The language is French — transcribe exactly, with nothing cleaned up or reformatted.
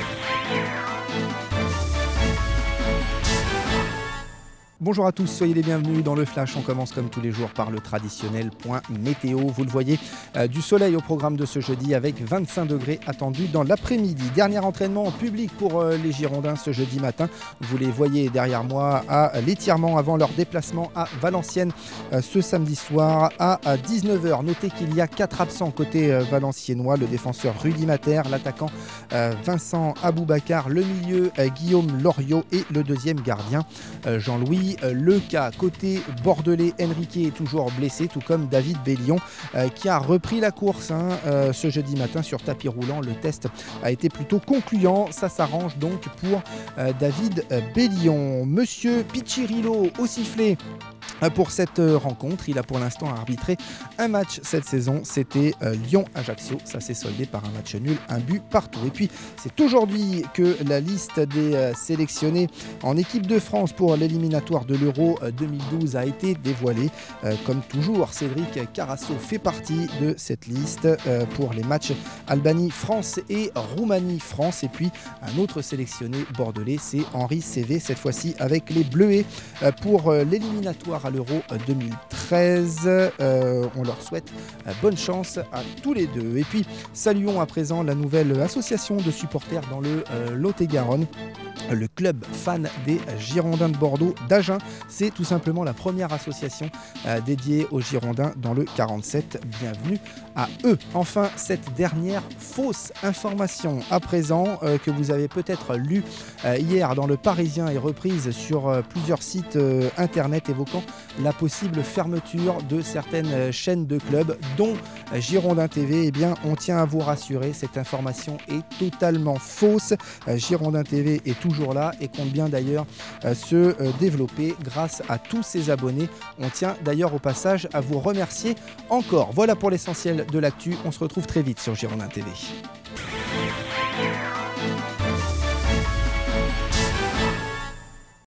Bonjour à tous, soyez les bienvenus dans le Flash. On commence comme tous les jours par le traditionnel point météo. Vous le voyez, euh, du soleil au programme de ce jeudi avec vingt-cinq degrés attendus dans l'après-midi. Dernier entraînement en public pour euh, les Girondins ce jeudi matin. Vous les voyez derrière moi à l'étirement avant leur déplacement à Valenciennes euh, ce samedi soir à, à dix-neuf heures. Notez qu'il y a quatre absents côté euh, valenciennois. Le défenseur Rudy Mater, l'attaquant euh, Vincent Aboubakar, le milieu euh, Guillaume Loriot et le deuxième gardien euh, Jean-Louis Leca. Côté bordelais, Enrique est toujours blessé, tout comme David Bellion euh, qui a repris la course hein, euh, ce jeudi matin sur tapis roulant. Le test a été plutôt concluant. Ça s'arrange donc pour euh, David Bellion. Monsieur Piccirillo au sifflet pour cette rencontre. Il a pour l'instant arbitré un match cette saison, c'était euh, Lyon-Ajaccio. Ça s'est soldé par un match nul, un but partout. Et puis c'est aujourd'hui que la liste des euh, sélectionnés en équipe de France pour l'éliminatoire de l'Euro deux mille douze a été dévoilée. Euh, comme toujours, Cédric Carasso fait partie de cette liste euh, pour les matchs Albanie-France et Roumanie-France. Et puis un autre sélectionné bordelais, c'est Henri Cévé, cette fois-ci avec les Bleuets euh, pour euh, l'éliminatoire à l'Euro deux mille treize. Euh, on leur souhaite euh, bonne chance à tous les deux. Et puis saluons à présent la nouvelle association de supporters dans le euh, Lot-et-Garonne. Le club fan des Girondins de Bordeaux d'Agen. C'est tout simplement la première association euh, dédiée aux Girondins dans le quarante-sept. Bienvenue à eux. Enfin, cette dernière fausse information à présent euh, que vous avez peut-être lue euh, hier dans le Parisien et reprise sur euh, plusieurs sites euh, internet évoquant la possible fermeture de certaines chaînes de clubs dont euh, Girondin T V. Eh bien, on tient à vous rassurer, cette information est totalement fausse. Euh, Girondin T V est toujours là et compte bien d'ailleurs euh, se euh, développer grâce à tous ses abonnés. On tient d'ailleurs au passage à vous remercier encore. Voilà pour l'essentiel de l'actu. On se retrouve très vite sur Girondin T V.